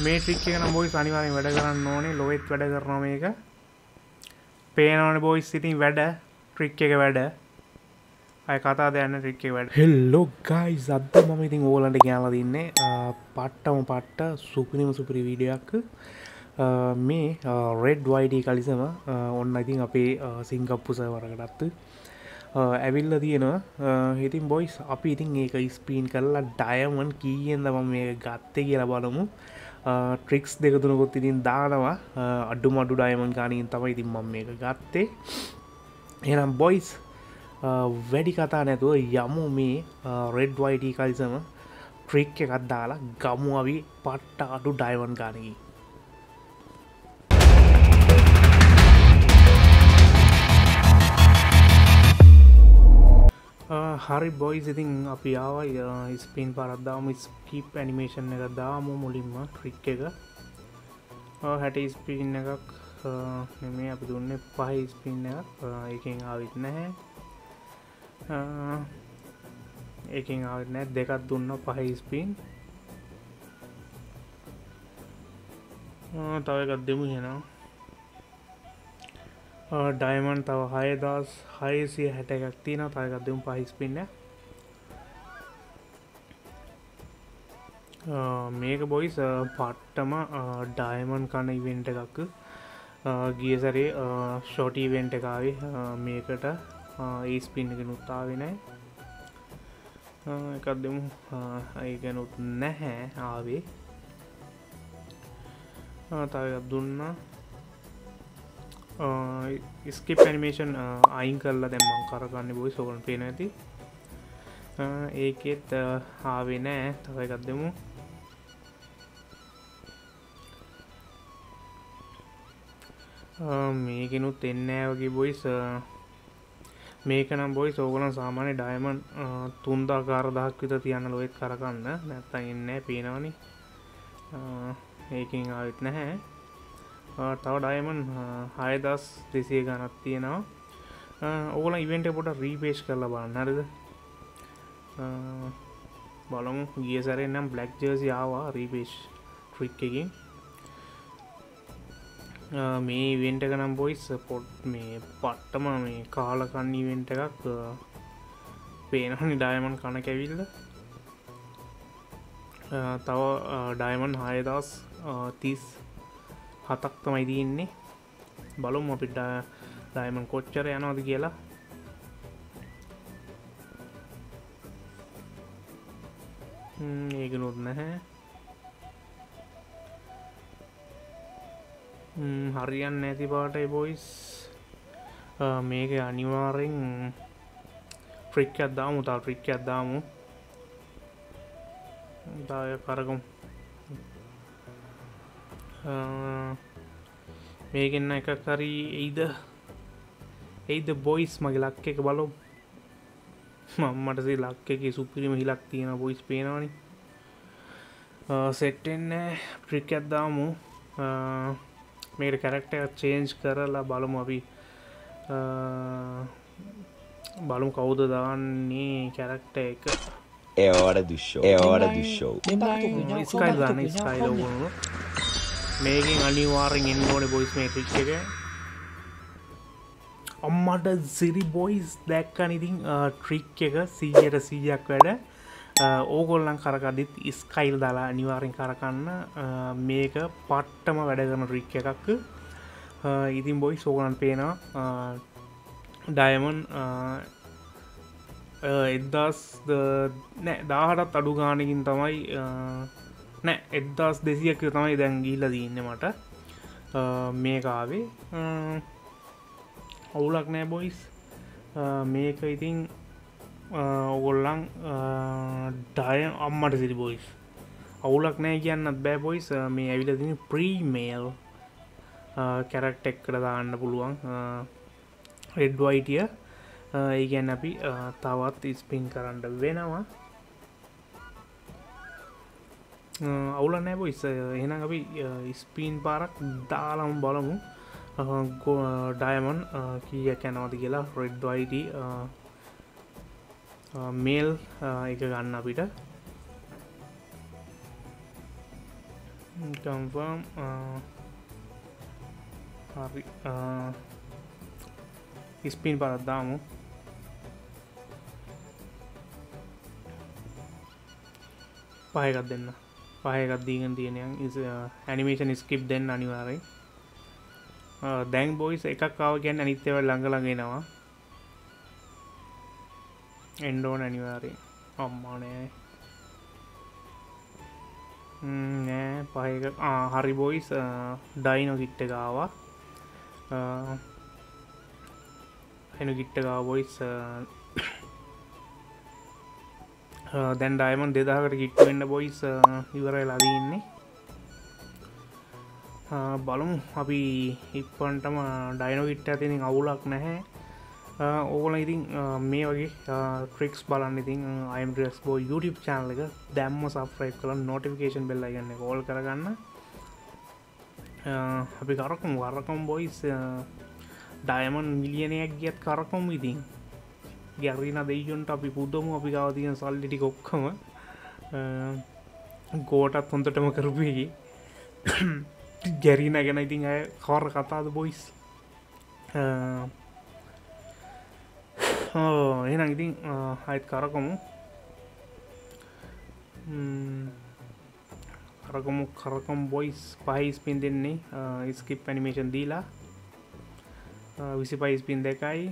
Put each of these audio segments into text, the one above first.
මේ ට්‍රික් එක නම් බොයිස් අනිවාර්යෙන් වැඩ කරන්න ඕනේ. ලොවෙත් වැඩ කරනවා මේක. පේනවනේ බොයිස් ඉතින් වැඩ ට්‍රික් එක වැඩ. අය කතා දෙන්න ට්‍රික් එක වැඩ. හෙලෝ ගයිස් අද මම ඉතින් ඕගලන්ට කියනවා දින්නේ පට්ට සුපිරිම වීඩියෝ එකක්. මේ රෙඩ් YT කලිසම ඔන්න ඉතින් අපේ සිංගප්පු සර්වරකටත් ඇවිල්ලා තියෙනවා. ඉතින් බොයිස් අපි ඉතින් ඒක ස්පීන් කරලා ඩයමන්ඩ් කීයෙන්ද මම මේක ගත්තේ කියලා බලමු. ට්‍රික්ස් දෙක තුනකුත් ඉතින් දානවා. අඩුමඩු ඩයමන්ඩ් ගානින් තමයි ඉතින් මම මේක ගත්තේ. එහෙනම් බොයිස් වැඩි කතා නැතුව යමු මේ රෙඩ් YT කලිසම ට්‍රික් එකක් දාලා ගමු අපි පට්ට අඩු ඩයමන්ඩ් ගානකින්. හරි බොයිස් ඉතින් අපි ආවයි ස්පීන් පාරක් දාමු. ස්කිප් ඇනිමේෂන් එක දාමු මුලින්ම ට්‍රික් එක. 60 ස්පීන් එකක් නෙමෙයි අපි දුන්නේ 5 ස්පීන් එකක්. එකෙන් ආවෙත් නැහැ. එකෙන් ආවෙත් නැහැ. දෙකක් දුන්නා 5 ස්පීන්. තව එකක් දෙමු එහෙනම්. ඩයමන්ඩ් තව 6661ක් තියෙනවා. තව එකක් දෙමු 5 ස්පින් එක. මේක බොයිස් පට්ටම ඩයමන්ඩ් කන ඉවෙන්ට් එකක්. ගිය සැරේ ෂොට් ඉවෙන්ට් එක ආවේ මේකට. ඒ ස්පින් එකනුත් ආවේ නැහැ. එකක් දෙමු. ඒකනුත් නැහැ ආවේ. තව එකක් දුන්නා. ස්කිප් ඇනිමේෂන් අයින් කරලා දැන් මම කරගන්නේ බොයිස් ඔයගොල්ලන්ට පේනවා ඇති. ඒකෙත් ආවේ නෑ. තව එකක් දෙමු. මේකෙනුත් එන්නේ නෑ වගේ බොයිස්. මේක නම් බොයිස් ඕගොල්ලන් සාමාන්‍ය ඩයමන්ඩ් 3000 4000ක් විතර තියන්න ලොයෙත් කරගන්න. නැත්තම් එන්නේ නෑ පේනවනේ. ඒකෙන් ආවෙත් නැහැ. තව ඩයමන්ඩ් 6200 ගණක් තියෙනවා. ඕගොල්ලෝ ඉවෙන්ට් එක පොඩ්ඩක් රීපේජ් කරලා බලන්න හරිද? බලමු. ගිය සැරේ නම් බ්ලැක් ජර්සි ආවා රීපේජ් ට්‍රික් එකකින්. මේ ඉවෙන්ට් එක නම් බොයිස් මේ පට්ටම මේ කාලා කන්න ඉවෙන්ට් එකක්. පේනවනේ ඩයමන්ඩ් කන කැවිල්ල. තව ඩයමන්ඩ් 6037ක් තමයි තියෙන්නේ. බලමු අපිට ඩයමන්ඩ් කොච්චර යනවද කියලා. ඒකනොත් නැහැ. හරියන්නේ නැති පාටයි බොයිස්. මේක අනිවාර්යෙන් ට්‍රික් එකක් දාමු. තව ට්‍රික් එකක් දාමු. තව කරගමු. මේකෙන්න එකක් හරි එයිද බොයිස්. මගේ ලක් එක බලමු. මට ලක් එකේ සුපිරිම හිලක් තියෙනවා බොයිස් පේනවනේ. සෙට් වෙන්නේ ට්‍රික් එකක් දාමු. මේකට කැරක්ටර් එක චේන්ජ් කරලා බලමු අපි. බලමු කවුද දාන්නේ කැරක්ටර් එක. É hora do show. ස්කයිල් දාන්න. ස්කයිල් ඕගොල්ලෝ මේකෙන් අනිවාර්යෙන් එන්න ඕනේ බොයිස් මේ ට්‍රික් එක. අම්මට සිරි බොයිස් දැක්කනේ ඉතින් ට්‍රික් එක 100%ක් වැඩ. ඕගොල්ලන් කරකද්දිත් ස්කයිල් දාලා අනිවාර්යෙන් කරකන්න. මේක පට්ටම වැඩ කරන ට්‍රික් එකක්. ඉතින් බොයිස් ඕගොල්ලන් පේනවා ඩයමන්ඩ් 1000ටත් අඩු ගානකින් තමයි නෑ 1200ක් තමයි දැන් ගිහිල්ලා තියෙන්නේ මට. මේක ආවේ අවුලක් නෑ බොයිස්. මේක ඉතින් ඔයගොල්ලන් අම්මට සිරි බොයිස් අවුලක් නෑ කියන්නත් බෑ බොයිස්. මේ ඇවිල්ලා තියෙන ප්‍රීමේල් කැරක්ටර් එකකට දාන්න පුළුවන් රෙඩ් YT. ඒ කියන්නේ අපි තවත් ස්පින් කරන්න වෙනවා. අවුල නෑ බොයිස්. එහෙනම් අපි ස්පීන් පාරක් දාලාම බලමු ඩයමන්ඩ් කීයක් යනවද කියලා. රෙඩ් YT මේල් එක ගන්න අපිට. confirm හරි ස්පීන් පාරක් දාමු පහ එකක් දෙන්න පහ එකක් දීගෙන තියෙනයන් ඇනිමේෂන් ස්කිප් දෙන්න අනිවාර්යෙන් දැන් බොයිස් එකක් ආව කියන්නේ අනිත් ඒවා ළඟ ළඟ එනවා එන්න ඕන අනිවාර්යෙන් අම්මා නෑ නෑ පහ එක හරි බොයිස් ඩයිනෝ කිට් එක ආවා ඩයිනෝ කිට් එක ආවා බොයිස් දැන් ඩයමන්ඩ් 2000කට කිට්ටු වෙන්න බොයිස් ඉවර වෙලා තියෙන්නේ බලමු අපි ඉක්පන්ටම ඩයිනෝ කිට් එකේ තියෙන අවුලක් නැහැ ඕගොල්ලෝ ඉතින් මේ වගේ ට්‍රික්ස් බලන්න ඉතින් IMRelaxBoy YouTube channel එක දැම්ම subscribe කරලා notification bell icon එක all කරගන්න අපි කරකමු බොයිස් ඩයමන්ඩ් මිලියනයක් ගියත් කරකමු ඉතින් ගැරීනා දෙයියොන්ට අපි පුදමු අපි ගාව තියෙන සල්ලි ටික ඔක්කොම ගෝටත් හොඳටම කරපු එකේ ගැරීනා ගැන ඉතින් අය කවර කතාවද බොයිස් එහෙනම් ඉතින් ආයෙත් කරකමු බොයිස් පහයි ස්පින් දෙන්නේ ස්කිප් ඇනිමේෂන් දීලා 25 ස්පින් දෙකයි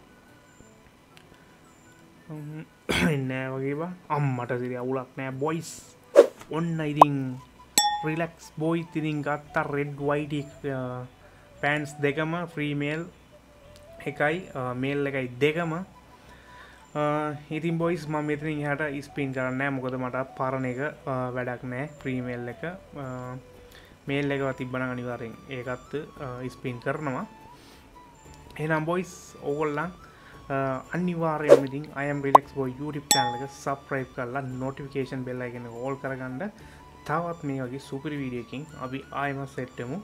නෑ වගේ බා අම්මට සිරි අවුලක් නෑ බොයිස් ඔන්න ඉතින් RYZEN ඉතින් ගත්තා රෙඩ් වයිට් පෑන්ස් දෙකම ෆ්‍රී මේල් එකයි මේල් එකයි දෙකම ඉතින් බොයිස් මම මෙතනින් එහාට ස්පින් කරන්නේ නැහැ මොකද මට පරණ එක වැඩක් නැහැ ප්‍රීමේල් එක මේල් එකව තිබ්බනම් අනිවාර්යෙන් ඒකත් ස්පින් කරනවා එහෙනම් බොයිස් ඕගොල්ලන් අනිවාර්යයෙන්ම ඉතින් IMRelaxBoy YouTube channel එක subscribe කරලා notification bell icon එක all කරගන්න තවත් මේ වගේ සුපිරි වීඩියෝ එකකින් අපි ආයෙම සෙට් වෙමු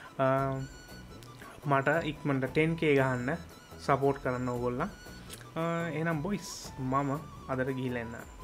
මට ඉක්මනට 10k ගහන්න සපෝට් කරන්න ඕගොල්ලන් එහෙනම් බොයිස් මම අදට ගිහිල්ලා එන්න